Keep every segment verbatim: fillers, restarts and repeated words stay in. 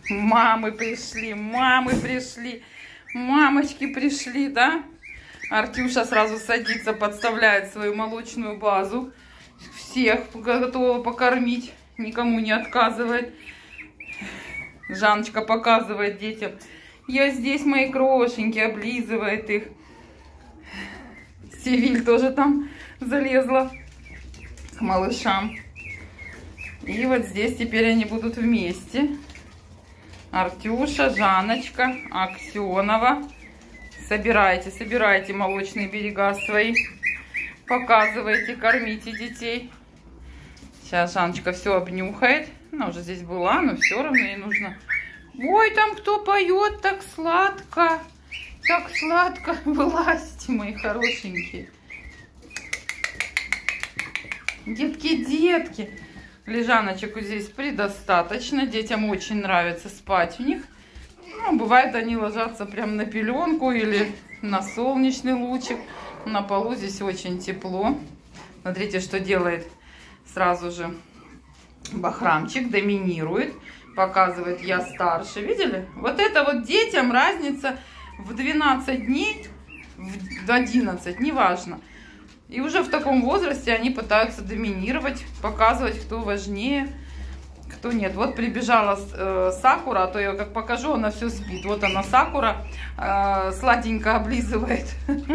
Мамы пришли, мамы пришли, мамочки пришли, да? Артюша сразу садится, подставляет свою молочную базу. Всех готова покормить, никому не отказывает. Жанночка показывает детям. Я здесь, мои крошеньки, облизывает их. Севиль тоже там залезла к малышам. И вот здесь теперь они будут вместе. Артюша, Жанночка, Аксенова. Собирайте, собирайте молочные берега свои. Показывайте, кормите детей. Сейчас Жанночка все обнюхает. Она уже здесь была, но все равно ей нужно. Ой, там кто поет так сладко. Так сладко. Вылазьте, мои хорошенькие. Детки, детки. Лежаночек здесь предостаточно. Детям очень нравится спать в них. Ну, бывает, они ложатся прямо на пеленку или на солнечный лучик. На полу здесь очень тепло. Смотрите, что делает сразу же Бахрамчик. Доминирует. Показывает, я старше. Видели? Вот это вот детям разница в двенадцать дней, в одиннадцать, неважно. И уже в таком возрасте они пытаются доминировать, показывать, кто важнее, кто нет. Вот прибежала э, Сакура, а то я как покажу, она все спит. Вот она, Сакура, э, сладенько облизывает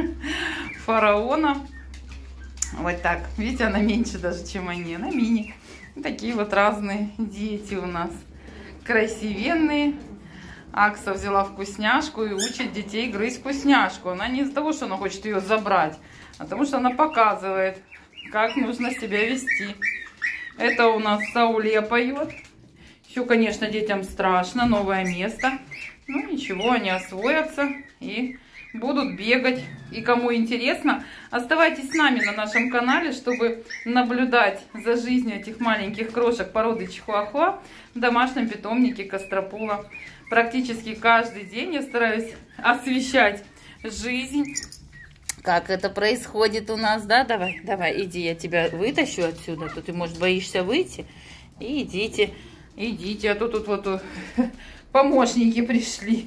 фараона. Вот так. Видите, она меньше даже, чем они. Она мини. Такие вот разные дети у нас. Красивенные. Акса взяла вкусняшку и учит детей грызть вкусняшку. Она не из-за того, что она хочет ее забрать, а потому что она показывает, как нужно себя вести. Это у нас Сауле поет. Еще, конечно, детям страшно. Новое место. Ну, ничего, они освоятся и будут бегать. И кому интересно, оставайтесь с нами на нашем канале, чтобы наблюдать за жизнью этих маленьких крошек породы чихуахуа в домашнем питомнике Костропола. Практически каждый день я стараюсь освещать жизнь. Как это происходит у нас, да? Давай, давай, иди, я тебя вытащу отсюда. То ты, может, боишься выйти. И идите, идите. А то тут вот помощники пришли.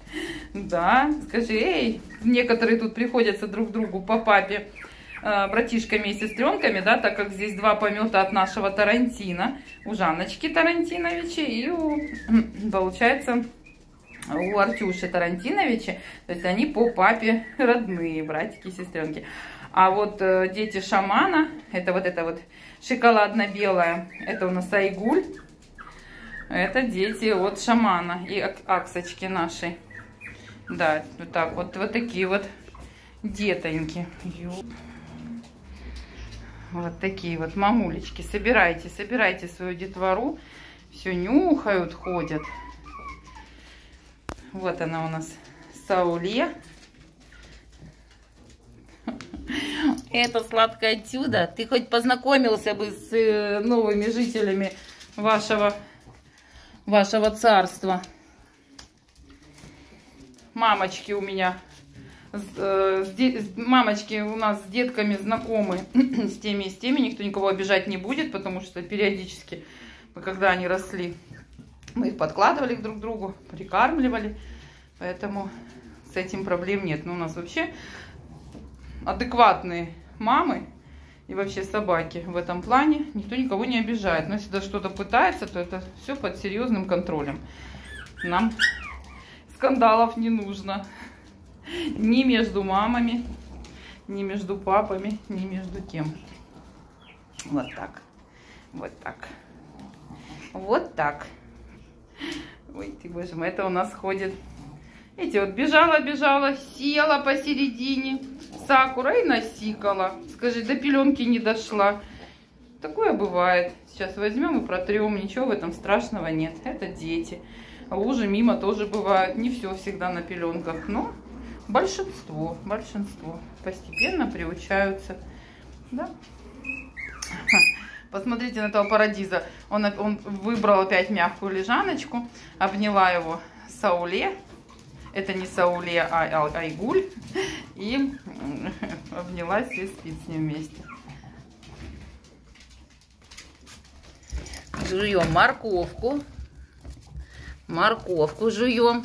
Да, скажи, эй, некоторые тут приходятся друг другу по папе братишками и сестренками, да, так как здесь два помета от нашего Тарантино, у Жанночки Тарантиновича и у, получается, у Артюши Тарантиновича, то есть они по папе родные, братики и сестренки. А вот э, дети шамана, это вот это вот шоколадно-белая, это у нас Айгуль, это дети от шамана и Аксочки нашей. Да, вот так вот, вот такие вот детоньки. Вот такие вот мамулечки. Собирайте, собирайте свою детвору. Все нюхают, ходят. Вот она у нас, Сауле. Это сладкое чудо. Ты хоть познакомился бы с новыми жителями вашего, вашего царства. Мамочки у меня... Мамочки у нас с детками знакомы с теми и с теми. Никто никого обижать не будет, потому что периодически, когда они росли, мы их подкладывали друг к другу, прикармливали. Поэтому с этим проблем нет. Но у нас вообще адекватные мамы и вообще собаки в этом плане. Никто никого не обижает. Но если даже что-то пытается, то это все под серьезным контролем. Нам скандалов не нужно. Ни между мамами, ни между папами, ни между кем. Вот так. Вот так. Вот так. Ой, ты, боже мой, это у нас ходит. Видите, вот бежала, бежала, села посередине Сакура и насикала. Скажи, до пеленки не дошла. Такое бывает. Сейчас возьмем и протрем. Ничего в этом страшного нет. Это дети. Лужи мимо тоже бывают. Не все всегда на пеленках, но... Большинство, большинство постепенно приучаются, да? Посмотрите на этого парадиза. Он, он выбрал опять мягкую лежаночку, обняла его Сауле. Это не Сауле, а Айгуль. И обнялась и спит с ним вместе. Жуем морковку. Морковку жуем.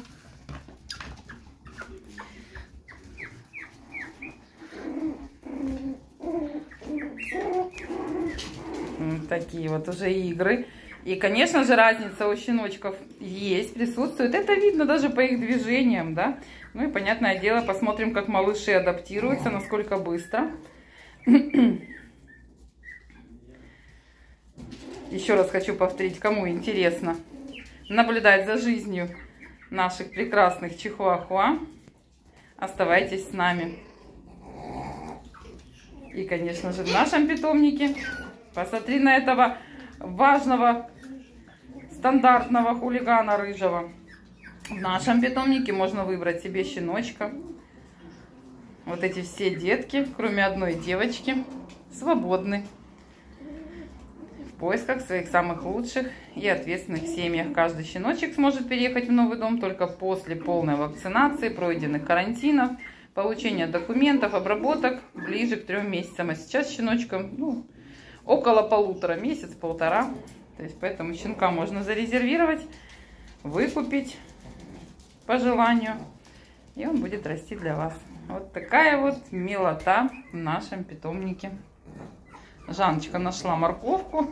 Вот такие вот уже игры. И, конечно же, разница у щеночков есть, присутствует. Это видно даже по их движениям, да. Ну и, понятное дело, посмотрим, как малыши адаптируются, насколько быстро. Еще раз хочу повторить, кому интересно наблюдать за жизнью наших прекрасных чихуахуа, оставайтесь с нами. И, конечно же, в нашем питомнике посмотри на этого важного, стандартного хулигана рыжего. В нашем питомнике можно выбрать себе щеночка. Вот эти все детки, кроме одной девочки, свободны в поисках своих самых лучших и ответственных семьях. Каждый щеночек сможет переехать в новый дом только после полной вакцинации, пройденных карантинов, получения документов, обработок ближе к трем месяцам. А сейчас щеночкам ну, около полутора, месяц-полтора. То есть поэтому щенка можно зарезервировать, выкупить по желанию, и он будет расти для вас. Вот такая вот милота в нашем питомнике. Жанночка нашла морковку,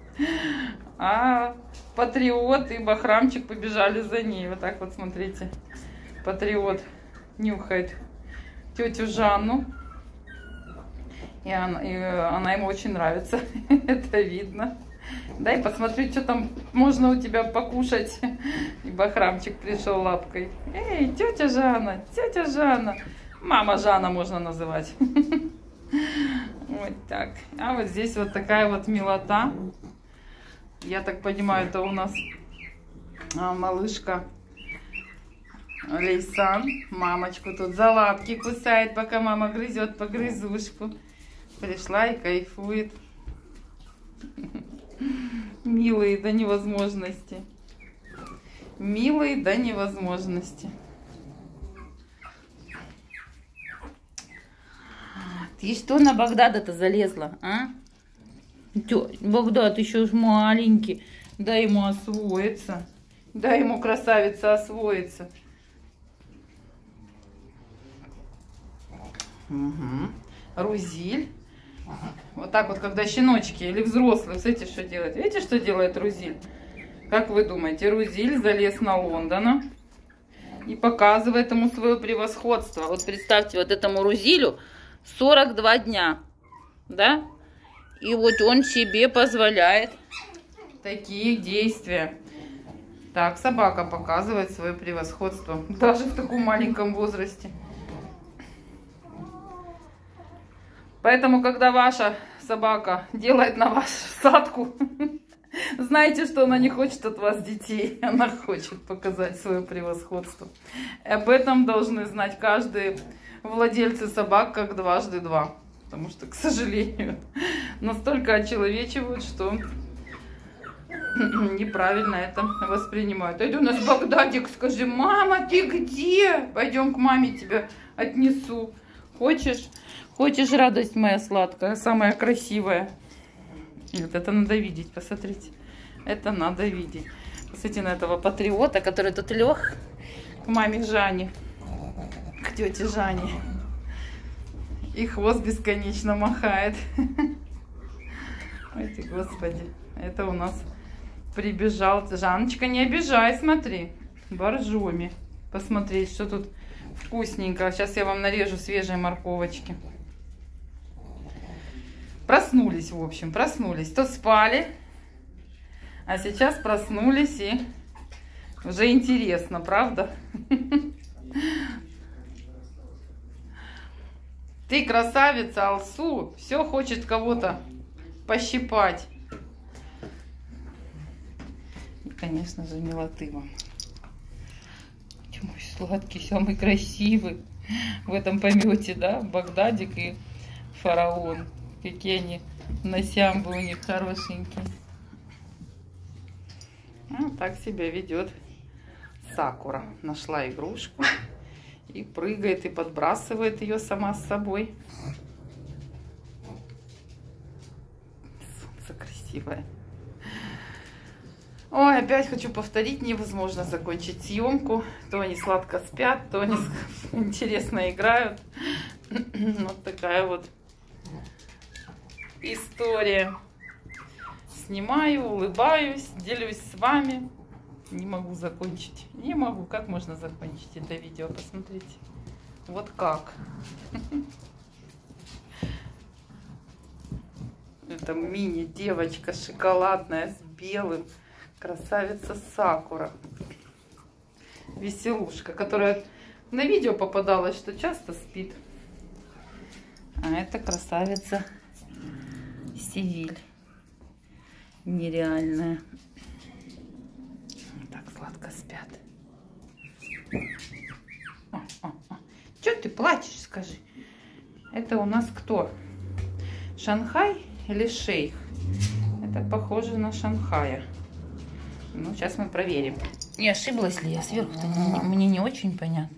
а Патриот и Бахрамчик побежали за ней. Вот так вот, смотрите. Патриот нюхает тетю Жанну. И она, и она ему очень нравится. Это видно. Дай посмотрю, что там можно у тебя покушать. И Бахрамчик пришел лапкой. Эй, тетя Жанна, тетя Жанна. Мама Жанна можно называть. Вот так. А вот здесь вот такая вот милота. Я так понимаю, это у нас а, малышка Лейсан. Мамочку тут за лапки кусает, пока мама грызет погрызушку. Пришла и кайфует. Милые до невозможности. Милые до невозможности. Ты что на Багдада-то залезла, а? Тё, Багдад еще ж маленький. Дай ему освоиться. Дай ему, красавица, освоиться. Угу. Рузиль. Вот так вот, когда щеночки или взрослые, смотрите, что делает. Видите, что делает Рузиль? Как вы думаете, Рузиль залез на Лондона и показывает ему свое превосходство. Вот представьте, вот этому Рузилю сорок два дня, да? И вот он себе позволяет такие действия. Так, собака показывает свое превосходство. Даже в таком маленьком возрасте. Поэтому, когда ваша собака делает на вас садку, знайте, что она не хочет от вас детей. Она хочет показать свое превосходство. И об этом должны знать каждый владельцы собак, как дважды два. Потому что, к сожалению, настолько очеловечивают, что неправильно это воспринимают. Это у нас Багдадик, скажи, мама, ты где? Пойдем к маме, тебя отнесу. Хочешь? Хочешь, радость моя сладкая, самая красивая? Вот это надо видеть, посмотрите. Это надо видеть. Посмотрите на этого патриота, который тут лег к маме Жане, к тете Жане. И хвост бесконечно махает. Ой ты, Господи. Это у нас прибежал. Жанночка, не обижай, смотри. Боржоми. Посмотреть, что тут вкусненько. Сейчас я вам нарежу свежие морковочки. Проснулись, в общем, проснулись. То спали, а сейчас проснулись, и уже интересно, правда? Ты красавица, Алсу, все хочет кого-то пощипать. И, конечно же, милоты вам. Мой сладкий, самый красивый в этом помете, да? Багдадик и фараон. Какие они носямбы у них хорошенькие. А, так себя ведет Сакура. Нашла игрушку и прыгает, и подбрасывает ее сама с собой. Солнце красивое. Ой, опять хочу повторить, невозможно закончить съемку. То они сладко спят, то они интересно играют. Вот такая вот история. Снимаю, улыбаюсь, делюсь с вами. Не могу закончить. Не могу. Как можно закончить это видео? Посмотрите. Вот как. Это мини-девочка шоколадная с белым. Красавица Сакура. Веселушка, которая на видео попадалась, что часто спит. А это красавица Севиль. Нереальная. Так сладко спят. О, о, о. Чё ты плачешь, скажи? Это у нас кто? Шанхай или шейх? Это похоже на Шанхая. Ну, сейчас мы проверим. Не ошиблась ли я? Сверху-то не, мне не очень понятно.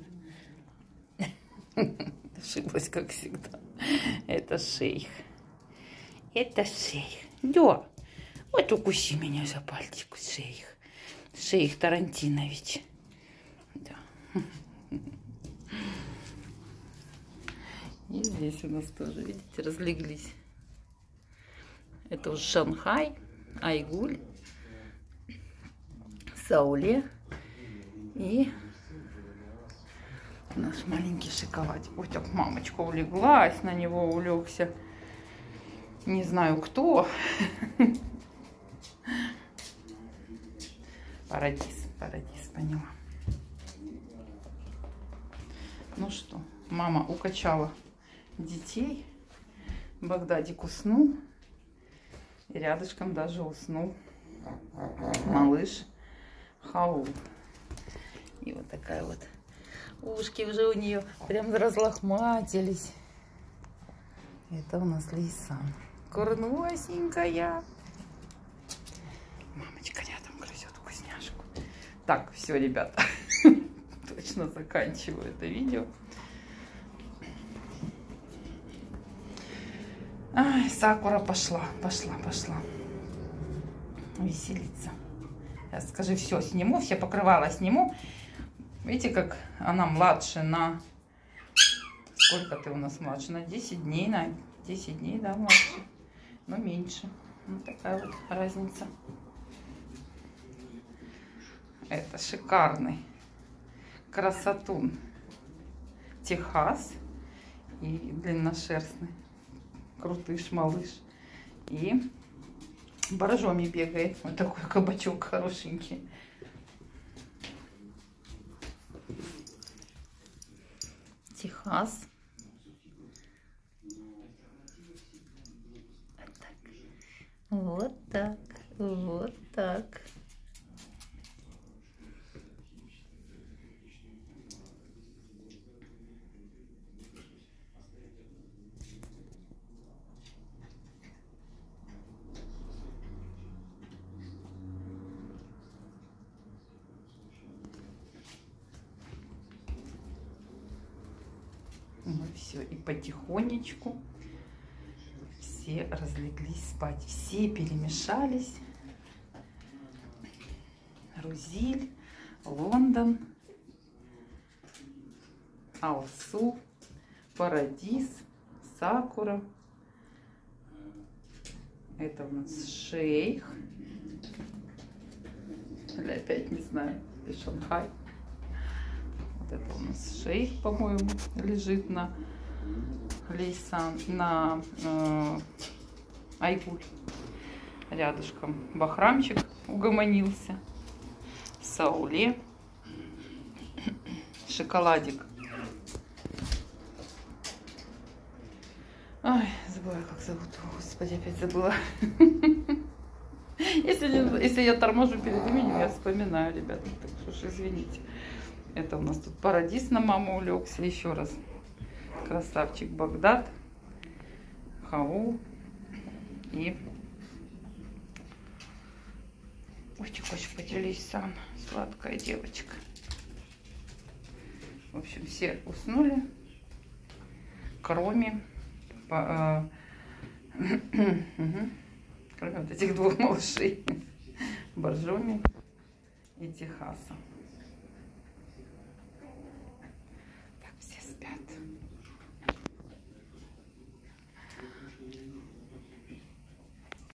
Ошиблась, как всегда. Это шейх. Это шейх. Да. Вот укуси меня за пальчик, шейх. Шейх Тарантинович. Да. И здесь у нас тоже, видите, разлеглись. Это уже Шанхай, Айгуль, Сауле и наш маленький шоколадик. Ой, так мамочка улеглась, на него улегся. Не знаю кто. Парадис, Парадис, поняла. Ну что, мама укачала детей. Багдадик уснул. И рядышком даже уснул малыш Хаул. И вот такая вот. Ушки уже у нее прям разлохматились. Это у нас Лейсан. Курносенькая. Мамочка рядом грызет вкусняшку. Так, все, ребята. Точно заканчиваю это видео. Ай, Сакура пошла, пошла, пошла. Веселиться. Сейчас скажи, все, сниму, все покрывала сниму. Видите, как она младше на... Сколько ты у нас младше? На десять дней, на десять дней, да, младше. Но меньше. Вот такая вот разница. Это шикарный красотун Техас и длинношерстный крутыш малыш. И боржоми бегает. Вот такой кабачок хорошенький. Техас. Вот так. Вот так. Ну все, и потихонечку все разлеглись спать. Все перемешались. Рузиль, Лондон, Алсу, Парадис, Сакура. Это у нас шейх. Или опять не знаю, и Шанхай. Вот это у нас шейх, по-моему, лежит на Лейсан, на э, Айгуль. Рядышком Бахрамчик угомонился. Сауле. Шоколадик. Ой, забыла, как зовут. Господи, опять забыла. Если, не, если я торможу перед именем, я вспоминаю, ребята. Так что ж, извините. Это у нас тут Парадис на маму улегся. Еще раз. Красавчик Багдад. Хаул. И... Ой, господи, Лейсан. Сладкая девочка. В общем, все уснули. Кроме... По, э, кроме вот этих двух малышей. Боржоми и Техаса.